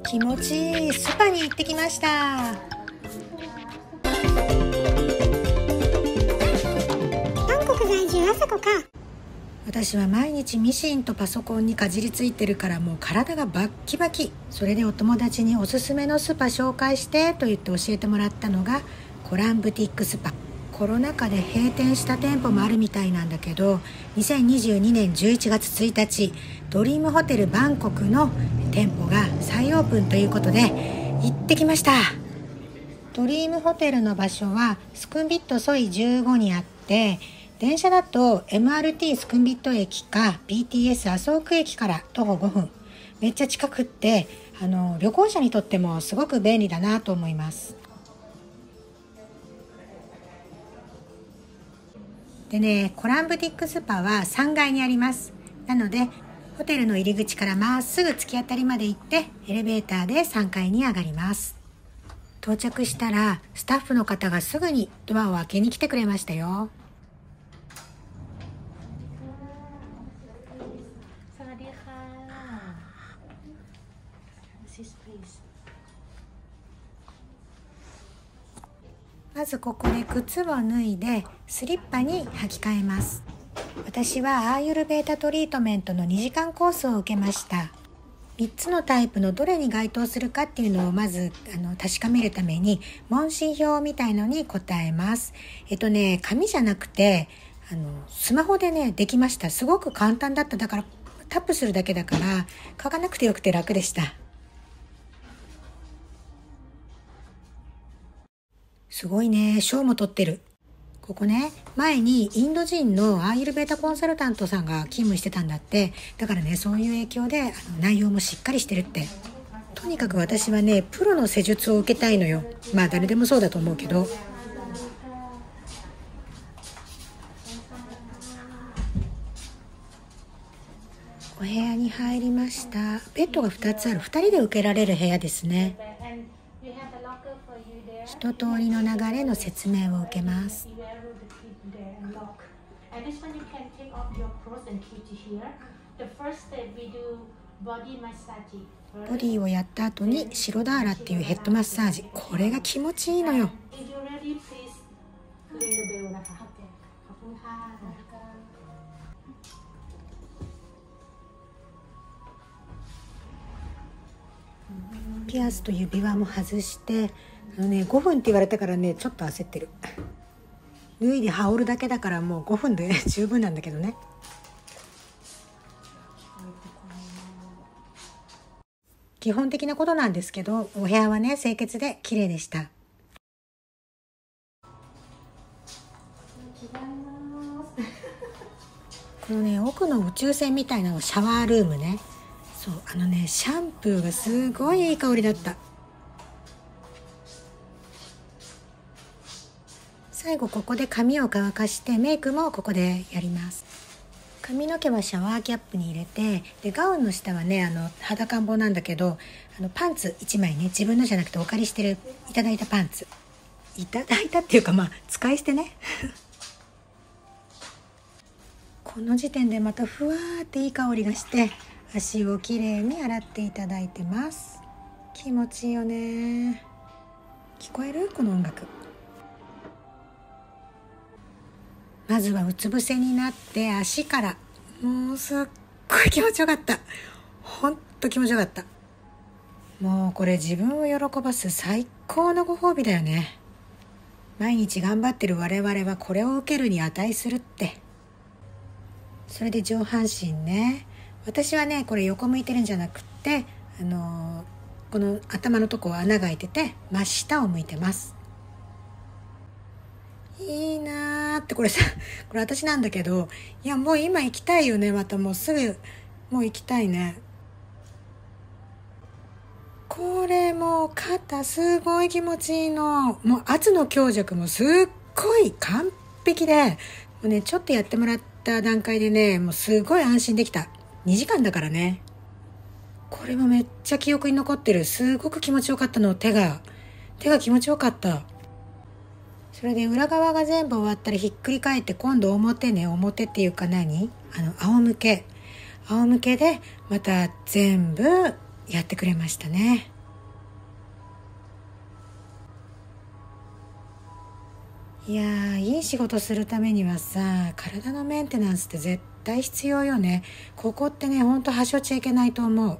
気持ちいいスパに行ってきました。 韓国在住あさこか。 私は毎日ミシンとパソコンにかじりついてるからもう体がバッキバキ。それでお友達におすすめのスパ紹介してと言って教えてもらったのがコランブティックスパ。コロナ禍で閉店した店舗もあるみたいなんだけど、2022年11月1日ドリームホテルバンコクの店舗が再オープンということで行ってきました。ドリームホテルの場所はスクンビットソイ15にあって、電車だと MRT スクンビット駅か BTS 麻生区駅から徒歩5分。めっちゃ近くって旅行者にとってもすごく便利だなと思います。でね、コランブティックスパは3階にあります。なのでホテルの入り口からまっすぐ突き当たりまで行ってエレベーターで3階に上がります。到着したらスタッフの方がすぐにドアを開けに来てくれましたよ。まずここで靴を脱いでスリッパに履き替えます。私はアーユルベータトリートメントの2時間コースを受けました。3つのタイプのどれに該当するかっていうのをまず確かめるために問診票みたいのに答えます。紙じゃなくてスマホでねできました。すごく簡単だった。だからタップするだけだから書かなくてよくて楽でした。すごいね、賞も取ってる。ここね、前にインド人のアーユルベータコンサルタントさんが勤務してたんだって。だからね、そういう影響で内容もしっかりしてるって。とにかく私はね、プロの施術を受けたいのよ。まあ誰でもそうだと思うけど。お部屋に入りました。ベッドが2つある。2人で受けられる部屋ですね。一通りの流れの説明を受けます。ボディをやった後にシロダーラっていうヘッドマッサージ。これが気持ちいいのよ。ピアスと指輪も外して5分って言われたからねちょっと焦ってる。脱いで羽織るだけだからもう5分で十分なんだけどね。基本的なことなんですけど、お部屋はね清潔で綺麗でした。このね奥の宇宙船みたいなのシャワールームね。そうシャンプーがすごいいい香りだった。最後ここで髪を乾かしてメイクもここでやります。髪の毛はシャワーキャップに入れて、でガウンの下はね裸んぼなんだけどパンツ1枚ね、自分のじゃなくてお借りしてるいただいたパンツ、いただいたっていうか使い捨てねこの時点でまたふわーっていい香りがして足をきれいに洗っていただいてます。気持ちいいよね。聞こえる？この音楽。まずはうつ伏せになって足から、もうすっごい気持ちよかった。ほんと気持ちよかった。もうこれ自分を喜ばす最高のご褒美だよね。毎日頑張ってる我々はこれを受けるに値するって。それで上半身ね、私はねこれ横向いてるんじゃなくってこの頭のとこ穴が開いてて真下を向いてます。いいなーって。これ私なんだけど、いやもう今行きたいよね。またもうすぐもう行きたいね。これもう肩すごい気持ちいいの。もう圧の強弱もすっごい完璧で、もうねちょっとやってもらった段階でねもうすごい安心できた。2時間だからね。これもめっちゃ記憶に残ってる。すごく気持ちよかったの。手が気持ちよかった。それで裏側が全部終わったらひっくり返って今度表ね、表っていうか仰向けでまた全部やってくれましたね。 いやー、いい仕事するためにはさ、体のメンテナンスって絶対必要よね。ここってね、ほんと端折っちゃいけないと思う。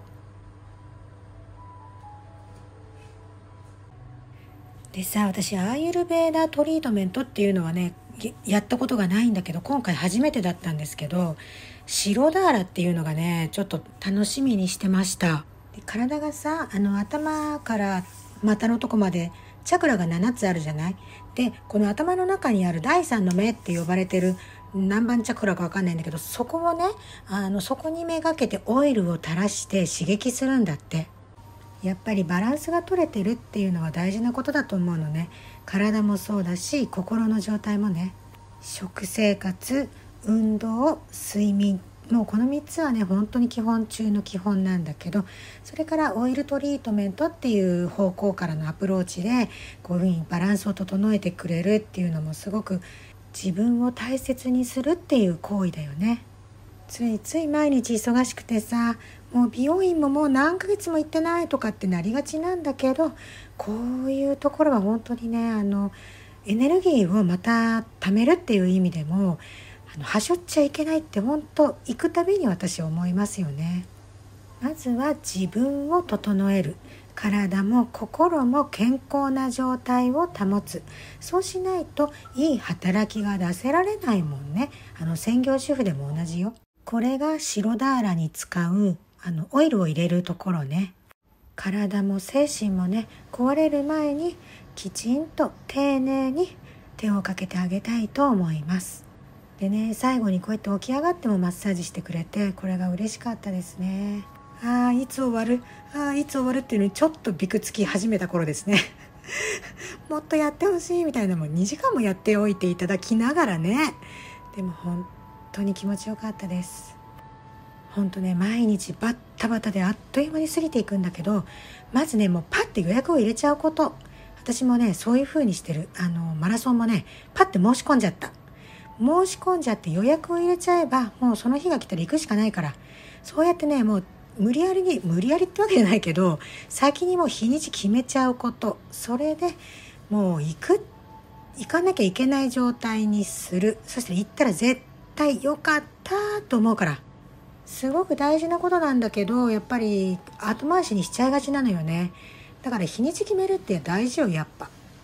でさ、私アーユルベーダトリートメントっていうのはね、やったことがないんだけど、今回初めてだったんですけど、白ダーラっていうのがね、ちょっと楽しみにしてました。で、体がさ、頭から股のとこまでチャクラが7つあるじゃない。で、この頭の中にある第三の目って呼ばれてる何番チャクラかわかんないんだけど、そこをね、そこにめがけてオイルを垂らして刺激するんだって。やっぱりバランスが取れてるっていうのは大事なことだと思うのね。体もそうだし、心の状態もね。食生活、運動、睡眠、もうこの3つはね、本当に基本中の基本なんだけど、それからオイルトリートメントっていう方向からのアプローチでこういうふうにバランスを整えてくれるっていうのもすごく自分を大切にするっていう行為だよね。ついつい毎日忙しくてさ、もう美容院ももう何ヶ月も行ってないとかってなりがちなんだけど、こういうところは本当にね、エネルギーをまた貯めるっていう意味でも端折っちゃいけないって本当行くたびに私思いますよね。まずは自分を整える。体も心も健康な状態を保つ。そうしないといい働きが出せられないもんね。専業主婦でも同じよ。これが白ダーラに使うオイルを入れるところね。体も精神もね、壊れる前にきちんと丁寧に手をかけてあげたいと思います。でね、最後にこうやって起き上がってもマッサージしてくれて、これが嬉しかったですね。いつ終わるっていうのにちょっとびくつき始めた頃ですねもっとやってほしいみたいな、もう2時間もやっておいていただきながらね。でも本当に気持ちよかったです。本当ね、毎日バッタバタであっという間に過ぎていくんだけど、まずね、もうパッて予約を入れちゃうこと。私もね、そういう風にしてる。マラソンもね、パッて申し込んじゃって予約を入れちゃえば、もうその日が来たら行くしかないから、そうやってね、もう無理やりってわけじゃないけど、先にもう日にち決めちゃうこと。それでもう行かなきゃいけない状態にする。そして行ったら絶対よかったと思うから、すごく大事なことなんだけど、やっぱり後回しにしちゃいがちなのよね。だから日にち決めるって大事よ、やっぱ。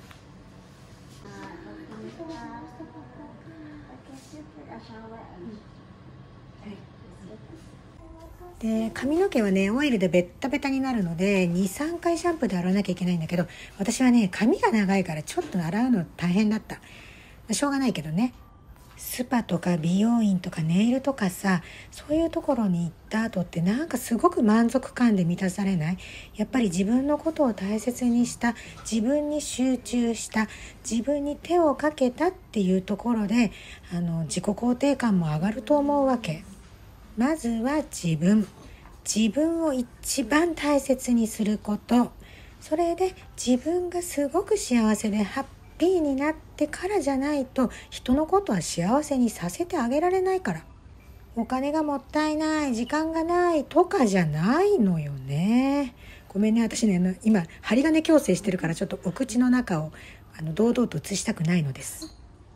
で、髪の毛はね、オイルでベッタベタになるので 2,3 回シャンプーで洗わなきゃいけないんだけど、私はね、髪が長いからちょっと洗うの大変だった。しょうがないけどね。スパとか美容院とかネイルとかさ、そういうところに行った後ってなんかすごく満足感で満たされない？やっぱり自分のことを大切にした、自分に集中した、自分に手をかけたっていうところで自己肯定感も上がると思うわけ。まずは自分を一番大切にすること。それで自分がすごく幸せでハッピーになってからじゃないと、人のことは幸せにさせてあげられないから。お金がもったいない、時間がないとかじゃないのよね。ごめんね、私ね、今針金矯正してるからちょっとお口の中を堂々と映したくないのです。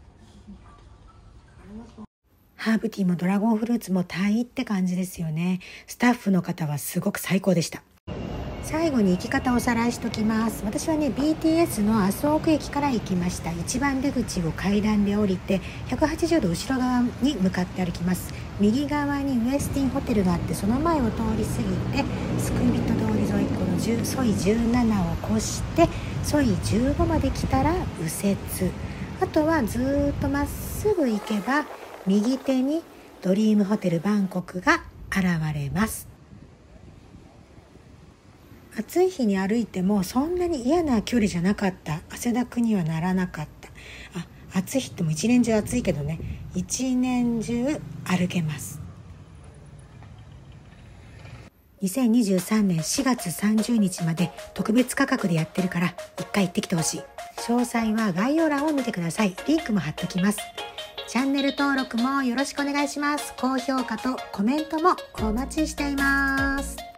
ハーブティーもドラゴンフルーツもタイって感じですよね。スタッフの方はすごく最高でした。最後に行き方をおさらいしときます。私はね、 BTS の麻生区駅から行きました。一番出口を階段で降りて180度後ろ側に向かって歩きます。右側にウエスティンホテルがあって、その前を通り過ぎてスクービット通り沿い、このソイ17を越してソイ15まで来たら右折。あとはずっとまっすぐ行けば右手にドリームホテルバンコクが現れます。暑い日に歩いてもそんなに嫌な距離じゃなかった。汗だくにはならなかった。暑い日っても一年中暑いけどね、一年中歩けます。2023年4月30日まで特別価格でやってるから一回行ってきてほしい。詳細は概要欄を見てください。リンクも貼っときます。チャンネル登録もよろしくお願いします。高評価とコメントもお待ちしています。